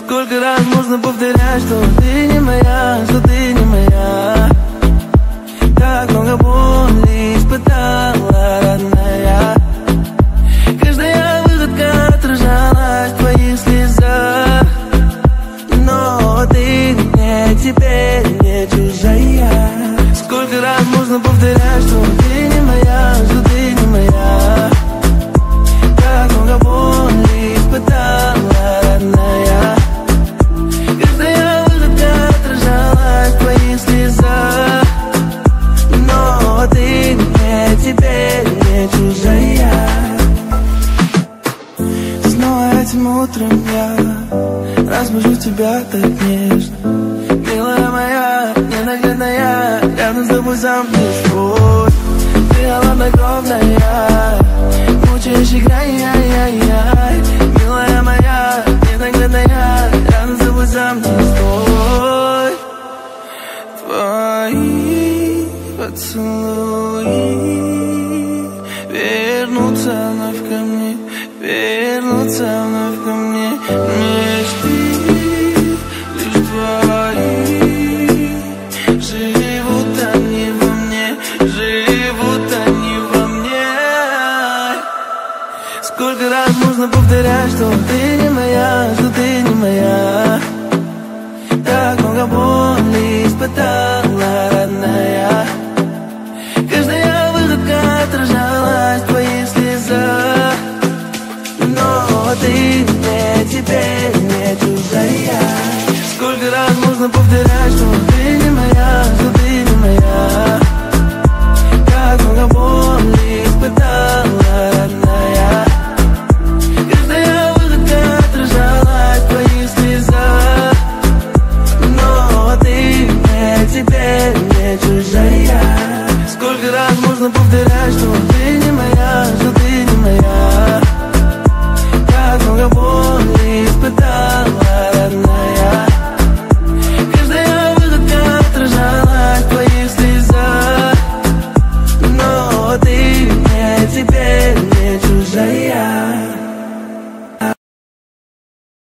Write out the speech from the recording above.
Сколько раз можно повторять, что ты не моя, что ты не моя. Так много боли испытала, родная. Каждая выходка отражалась в твоих слезах. Но ты мне теперь не чужая. Сколько раз можно повторять, что ты не моя, что ты не моя. Так много боли испытала, родная. Каждая выходка отражалась в твоих слезах. Но ты мне теперь не чужая. Снова этим утром я разбужу тебя так нежно. Милая моя, ненаглядная, рядом с тобой сам не свой. Ты холоднокровная, мучаешь играй, яй-яй-яй. Милая моя, ненаглядная, рядом с тобой сам не свой. Твои поцелуи вернутся вновь ко мне, вернутся вновь ко мне. Мечты лишь твои, живут они во мне, живут они во мне. Сколько раз можно повторять, что ты не моя, что ты не моя. Так много боли испытала, родная. Каждая выходка отражалась в твоих слезах. Но ты мне теперь не чужая. Сколько раз можно повторять, что ты не моя, что ты не моя. Так много боли испытала, родная. Каждая выходка отражалась в твоих слезах. Но ты мне теперь не чужая. Сколько раз можно повторять, что